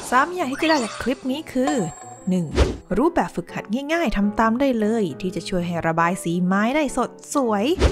3 อย่างที่จะได้จากคลิปนี้คือ 1. รูปแบบฝึกหัดง่ายๆทำตามได้เลยที่จะช่วยให้ระบายสีไม้ได้สดสวย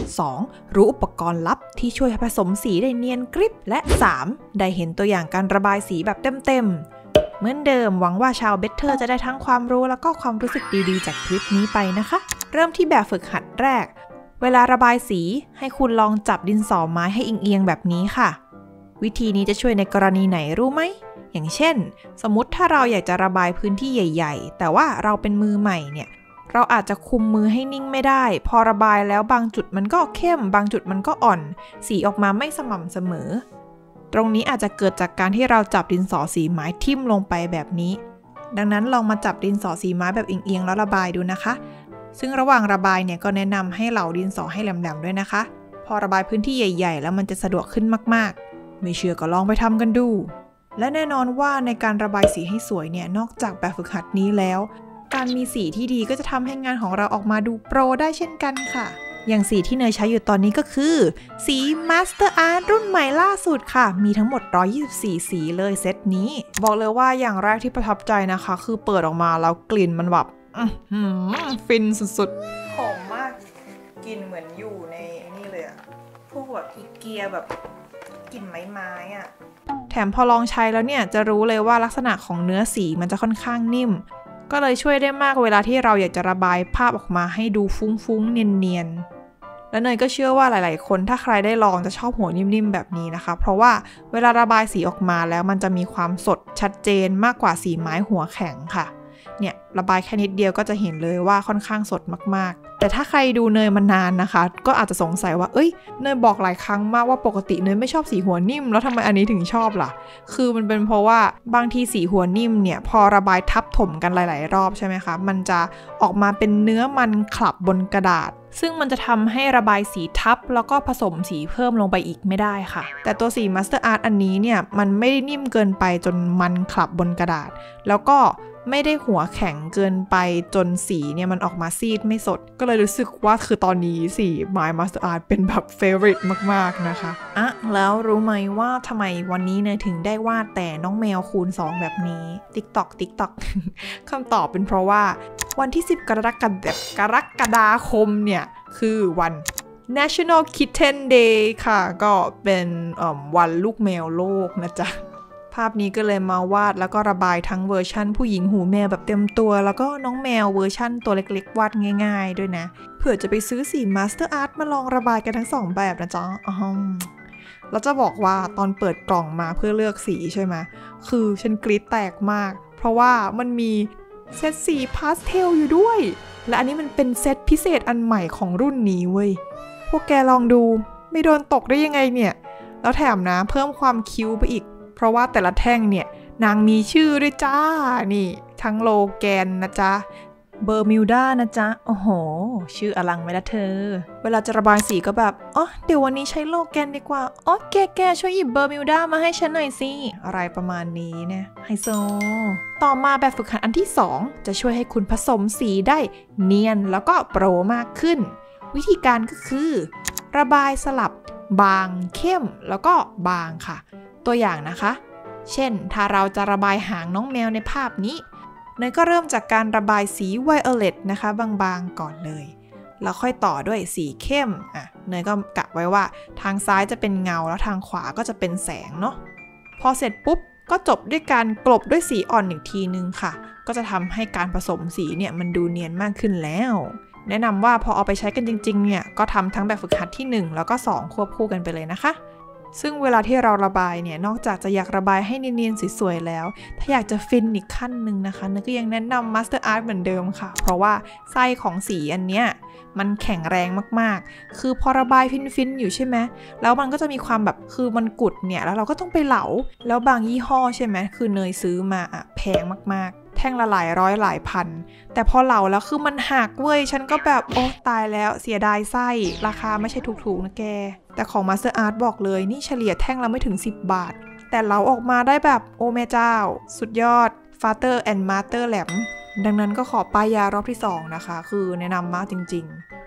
2. รู้อุปกรณ์ลับที่ช่วยผสมสีได้เนียนกริบและ 3. ได้เห็นตัวอย่างการระบายสีแบบเต็มๆเหมือนเดิมหวังว่าชาวเบเทอร์จะได้ทั้งความรู้แล้วก็ความรู้สึกดีๆจากคลิปนี้ไปนะคะเริ่มที่แบบฝึกหัดแรกเวลาระบายสีให้คุณลองจับดินสอไม้ให้เอียงๆแบบนี้ค่ะวิธีนี้จะช่วยในกรณีไหนรู้ไหมอย่างเช่นสมมติถ้าเราอยากจะระบายพื้นที่ใหญ่ๆแต่ว่าเราเป็นมือใหม่เนี่ยเราอาจจะคุมมือให้นิ่งไม่ได้พอระบายแล้วบางจุดมันก็เข้มบางจุดมันก็อ่อนสีออกมาไม่สม่ำเสมอตรงนี้อาจจะเกิดจากการที่เราจับดินสอสีไม้ทิ่มลงไปแบบนี้ดังนั้นลองมาจับดินสอสีไม้แบบเอียงๆแล้วระบายดูนะคะซึ่งระหว่างระบายเนี่ยก็แนะนำให้เหลาดินสอให้แหลมๆด้วยนะคะพอระบายพื้นที่ใหญ่ๆแล้วมันจะสะดวกขึ้นมากๆไม่เชื่อก็ลองไปทำกันดูและแน่นอนว่าในการระบายสีให้สวยเนี่ยนอกจากแบบฝึกหัดนี้แล้วการมีสีที่ดีก็จะทำให้งานของเราออกมาดูโปรได้เช่นกันค่ะอย่างสีที่เนยใช้อยู่ตอนนี้ก็คือสี Master Art รุ่นใหม่ล่าสุดค่ะมีทั้งหมด124สีเลยเซตนี้บอกเลยว่าอย่างแรกที่ประทับใจนะคะคือเปิดออกมาแล้วกลิ่นมันแบบฟินสุดๆหอมมากกลิ่นเหมือนอยู่ในนี่เลยอะพวกแบบอีเกียแบบกลิ่นไม้ๆอะแถมพอลองใช้แล้วเนี่ยจะรู้เลยว่าลักษณะของเนื้อสีมันจะค่อนข้างนิ่มก็เลยช่วยได้มากเวลาที่เราอยากจะระบายภาพออกมาให้ดูฟุ้งๆเนียนๆและเนยก็เชื่อว่าหลายๆคนถ้าใครได้ลองจะชอบหัวนิ่มๆแบบนี้นะคะเพราะว่าเวลาระบายสีออกมาแล้วมันจะมีความสดชัดเจนมากกว่าสีไม้หัวแข็งค่ะเนี่ยระบายแค่นิดเดียวก็จะเห็นเลยว่าค่อนข้างสดมากๆแต่ถ้าใครดูเนยมานานนะคะก็อาจจะสงสัยว่าเอ้ยเนยบอกหลายครั้งมากว่าปกติเนยไม่ชอบสีหัวนิ่มแล้วทำไมอันนี้ถึงชอบล่ะคือมันเป็นเพราะว่าบางทีสีหัวนิ่มเนี่ยพอระบายทับถมกันหลายๆรอบใช่ไหมคะมันจะออกมาเป็นเนื้อมันคลับบนกระดาษซึ่งมันจะทำให้ระบายสีทับแล้วก็ผสมสีเพิ่มลงไปอีกไม่ได้ค่ะแต่ตัวสี Master Art อันนี้เนี่ยมันไม่ได้นิ่มเกินไปจนมันคลับบนกระดาษแล้วก็ไม่ได้หัวแข็งเกินไปจนสีเนี่ยมันออกมาซีดไม่สดก็เลยรู้สึกว่าคือตอนนี้สี My Master Art เป็นแบบ favorite มากๆนะคะแล้วรู้ไหมว่าทำไมวันนี้เนยถึงได้วาดแต่น้องแมวคูณ2แบบนี้ TikTok คำตอบเป็นเพราะว่าวันที่10 กรกฎาคมเนี่ยคือวัน National Kitten Day ค่ะก็เป็นวันลูกแมวโลกนะจ๊ะภาพนี้ก็เลยมาวาดแล้วก็ระบายทั้งเวอร์ชั่นผู้หญิงหูแมวแบบเต็มตัวแล้วก็น้องแมวเวอร์ชั่นตัวเล็กๆวาดง่ายๆด้วยนะเผื่อจะไปซื้อสี Master Art มาลองระบายกันทั้ง2แบบนะจ๊ะแล้วจะบอกว่าตอนเปิดกล่องมาเพื่อเลือกสีใช่ไหมคือฉันกรี๊ดแตกมากเพราะว่ามันมีเซตสีพาสเทลอยู่ด้วยและอันนี้มันเป็นเซตพิเศษอันใหม่ของรุ่นนี้เว้ยพวกแกลองดูไม่โดนตกได้ยังไงเนี่ยแล้วแถมนะเพิ่มความคิ้วไปอีกเพราะว่าแต่ละแท่งเนี่ยนางมีชื่อด้วยจ้านี่ทั้งโลแกนนะจ๊ะเบอร์มิวดานะจ๊ะโอ้โหชื่ออลังไหมล่ะเธอเวลาจะระบายสีก็แบบเดี๋ยววันนี้ใช้โลแกนดีกว่าแกช่วยหยิบเบอร์มิวดามาให้ฉันหน่อยสิอะไรประมาณนี้เนี่ยไฮโซต่อมาแบบฝึกหัดอันที่2จะช่วยให้คุณผสมสีได้เนียนแล้วก็โปรมากขึ้นวิธีการก็คือระบายสลับบางเข้มแล้วก็บางค่ะตัวอย่างนะคะเช่นถ้าเราจะระบายหางน้องแมวในภาพนี้เนยก็เริ่มจากการระบายสีไวโอเลตนะคะบางๆก่อนเลยแล้วค่อยต่อด้วยสีเข้มเนยก็กะไว้ว่าทางซ้ายจะเป็นเงาแล้วทางขวาก็จะเป็นแสงเนาะพอเสร็จปุ๊บก็จบด้วยการกลบด้วยสีอ่อนอีกทีนึงค่ะก็จะทำให้การผสมสีเนี่ยมันดูเนียนมากขึ้นแล้วแนะนำว่าพอเอาไปใช้กันจริงๆเนี่ยก็ทำทั้งแบบฝึกหัดที่1แล้วก็2ควบคู่กันไปเลยนะคะซึ่งเวลาที่เราระบายเนี่ยนอกจากจะอยากระบายให้เนียนๆสวยๆแล้วถ้าอยากจะฟินอีกขั้นหนึ่งนะคะนึกก็ยังแนะนำ Master Art เหมือนเดิมค่ะเพราะว่าไส้ของสีอันเนี้ยมันแข็งแรงมากๆคือพอระบายฟินๆอยู่ใช่ไหมแล้วมันก็จะมีความแบบคือมันกุดเนี่ยแล้วเราก็ต้องไปเหลาแล้วบางยี่ห้อใช่ไหมคือเนยซื้อมาแพงมากๆแท่งละหลายร้อยหลายพันแต่พอเหลาแล้วคือมันหักเว้ยฉันก็แบบโอ้ตายแล้วเสียดายไส้ราคาไม่ใช่ถูกๆนะแกแต่ของ Master Art บอกเลยนี่เฉลี่ยแท่งละไม่ถึง10 บาทแต่เหลาออกมาได้แบบโอ้แม่เจ้าสุดยอด Father and Master แหลมดังนั้นก็ขอป้ายยารอบที่2นะคะคือแนะนำมากจริงๆ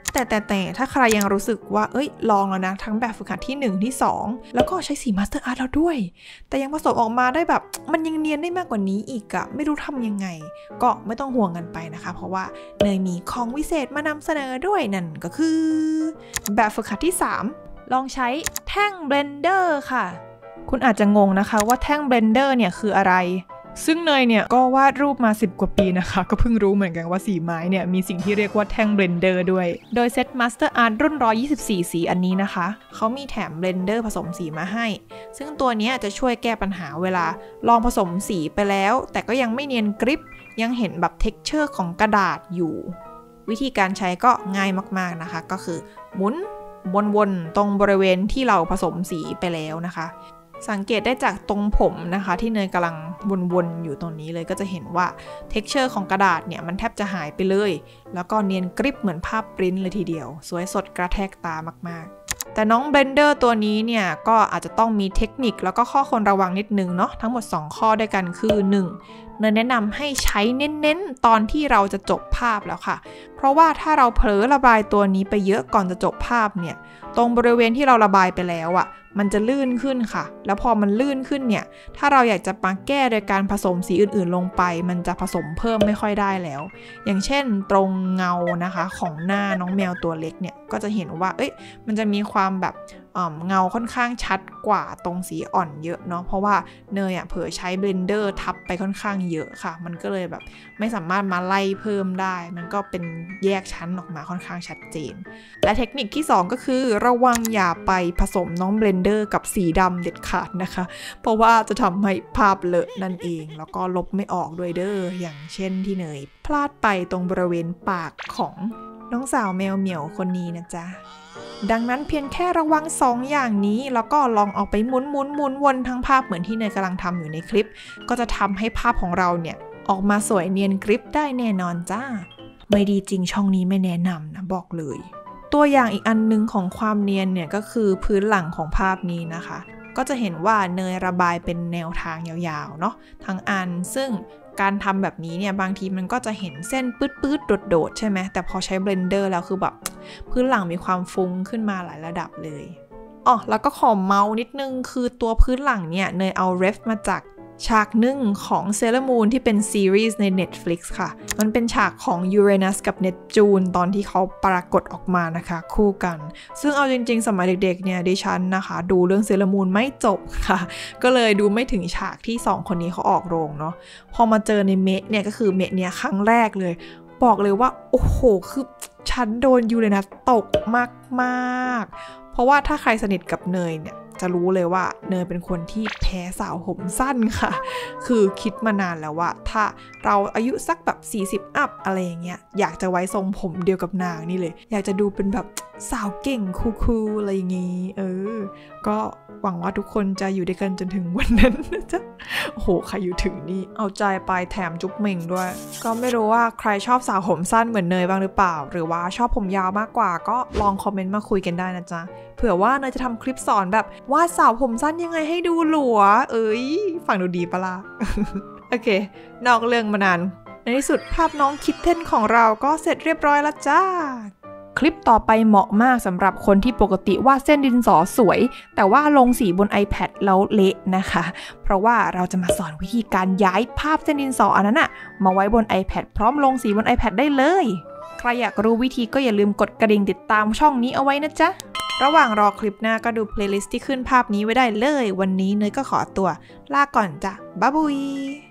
แต่ถ้าใครยังรู้สึกว่าลองแล้วนะทั้งแบบฝึกหัดที่1ที่2แล้วก็ใช้สีมาสเตอร์อาร์ตแล้วด้วยแต่ยังผสมออกมาได้แบบมันยังเนียนได้มากกว่านี้อีกอะไม่รู้ทำยังไงก็ไม่ต้องห่วงกันไปนะคะเพราะว่าเนยมีของวิเศษมานำเสนอด้วยนั่นก็คือแบบฝึกหัดที่3ลองใช้แท่งเบลนเดอร์ค่ะคุณอาจจะงงนะคะว่าแท่งเบลนเดอร์เนี่ยคืออะไรซึ่งเนยเนี่ยก็วาดรูปมา10 กว่าปีนะคะก็เพิ่งรู้เหมือนกันว่าสีไม้เนี่ยมีสิ่งที่เรียกว่าแท่งเบลนเดอร์ด้วยโดยเซต Master Art รุ่น124สีอันนี้นะคะเขามีแถมเบลนเดอร์ผสมสีมาให้ซึ่งตัวนี้จะช่วยแก้ปัญหาเวลาลองผสมสีไปแล้วแต่ก็ยังไม่เนียนกริปยังเห็นแบบ texture ของกระดาษอยู่วิธีการใช้ก็ง่ายมากๆนะคะก็คือหมุนวนๆตรงบริเวณที่เราผสมสีไปแล้วนะคะสังเกตได้จากตรงผมนะคะที่เนยกำลังวนๆอยู่ตรงนี้เลยก็จะเห็นว่า texture ของกระดาษเนี่ยมันแทบจะหายไปเลยแล้วก็เนียนกริปเหมือนภาพปริ้นเลยทีเดียวสวยสดกระแทกตามากๆแต่น้อง Blender ตัวนี้เนี่ยก็อาจจะต้องมีเทคนิคแล้วก็ข้อควรระวังนิดนึงเนาะทั้งหมด2ข้อด้วยกันคือ 1. เนยแนะนำให้ใช้เน้นๆตอนที่เราจะจบภาพแล้วค่ะเพราะว่าถ้าเราเผลอระบายตัวนี้ไปเยอะก่อนจะจบภาพเนี่ยตรงบริเวณที่เราระบายไปแล้วอ่ะมันจะลื่นขึ้นค่ะแล้วพอมันลื่นขึ้นเนี่ยถ้าเราอยากจะมาแก้โดยการผสมสีอื่นๆลงไปมันจะผสมเพิ่มไม่ค่อยได้แล้วอย่างเช่นตรงเงานะคะของหน้าน้องแมวตัวเล็กเนี่ยก็จะเห็นว่ามันจะมีความแบบเงาค่อนข้างชัดกว่าตรงสีอ่อนเยอะเนาะเพราะว่าเนยเผลอใช้เบลนเดอร์ทับไปค่อนข้างเยอะค่ะมันก็เลยแบบไม่สามารถมาไล่เพิ่มได้มันก็เป็นแยกชั้นออกมาค่อนข้างชัดเจนและเทคนิคที่2ก็คือระวังอย่าไปผสมน้องเบลนเดอร์กับสีดำเด็ดขาดนะคะเพราะว่าจะทำให้ภาพเลอะนั่นเองแล้วก็ลบไม่ออกด้วยเด้ออย่างเช่นที่เนยพลาดไปตรงบริเวณปากของน้องสาวแมวเหมียวคนนี้นะจ๊ะดังนั้นเพียงแค่ระวัง2อย่างนี้แล้วก็ลองออกไปหมุนวนทั้งภาพเหมือนที่เนยกำลังทำอยู่ในคลิปก็จะทำให้ภาพของเราเนี่ยออกมาสวยเนียนกริปได้แน่นอนจ้าไม่ดีจริงช่องนี้ไม่แนะนำนะบอกเลยตัวอย่างอีกอันนึงของความเนียนเนี่ยก็คือพื้นหลังของภาพนี้นะคะก็จะเห็นว่าเนยระบายเป็นแนวทางยาวๆเนาะทั้งอันซึ่งการทำแบบนี้เนี่ยบางทีมันก็จะเห็นเส้นปื๊ดๆโดดๆใช่ไหมแต่พอใช้เบลนเดอร์แล้วคือแบบพื้นหลังมีความฟุ้งขึ้นมาหลายระดับเลยแล้วก็ขอเมาส์นิดนึงคือตัวพื้นหลังเนี่ยเนยเอาเรฟมาจากฉากหนึ่งของ Sailor Moon ที่เป็นซีรีส์ใน Netflix ค่ะมันเป็นฉากของ Uranus กับ Neptune ตอนที่เขาปรากฏออกมานะคะคู่กันซึ่งเอาจริงๆสมัยเด็กๆเนี่ยดิฉันนะคะดูเรื่อง Sailor Moon ไม่จบค่ะก็เลยดูไม่ถึงฉากที่2คนนี้เขาออกโรงเนาะพอมาเจอในเมะเนี่ยก็คือเมะเนี่ยครั้งแรกเลยบอกเลยว่าโอ้โหคือฉันโดน Uranus ตกมากๆเพราะว่าถ้าใครสนิทกับเนยเนี่ยจะรู้เลยว่าเนยเป็นคนที่แพ้สาวผมสั้นค่ะคือคิดมานานแล้วว่าถ้าเราอายุสักแบบ40อัพอะไรอย่างเงี้ยอยากจะไว้ทรงผมเดียวกับนางนี่เลยอยากจะดูเป็นแบบสาวเก่งคูลๆอะไรอย่างงี้ก็หวังว่าทุกคนจะอยู่ด้วยกันจนถึงวันนั้นนะจ๊ะโอ้โหใครอยู่ถึงนี่เอาใจไปแถมจุ๊บเม่งด้วยก็ไม่รู้ว่าใครชอบสาวผมสั้นเหมือนเนยบ้างหรือเปล่าหรือว่าชอบผมยาวมากกว่าก็ลองคอมเมนต์มาคุยกันได้นะจ๊ะเผื่อว่าเนยจะทำคลิปสอนแบบวาดสาวผมสั้นยังไงให้ดูหลัวฟังดูดีปะล่ะ โอเคนอกเรื่องมานานในที่สุดภาพน้องคิดเท่นของเราก็เสร็จเรียบร้อยแล้วจ้าคลิปต่อไปเหมาะมากสำหรับคนที่ปกติวาดเส้นดินสอสวยแต่ว่าลงสีบน iPad แล้วเละนะคะเพราะว่าเราจะมาสอนวิธีการย้ายภาพเส้นดินสออันนั้นมาไว้บน iPad พร้อมลงสีบน iPad ได้เลยใครอยากรู้วิธีก็อย่าลืมกดกระดิ่งติดตามช่องนี้เอาไว้นะจ๊ะระหว่างรอคลิปหน้าก็ดูเพลย์ลิสต์ที่ขึ้นภาพนี้ไว้ได้เลยวันนี้เนยก็ขอตัวลาก่อนจ้ะบ๊ายบาย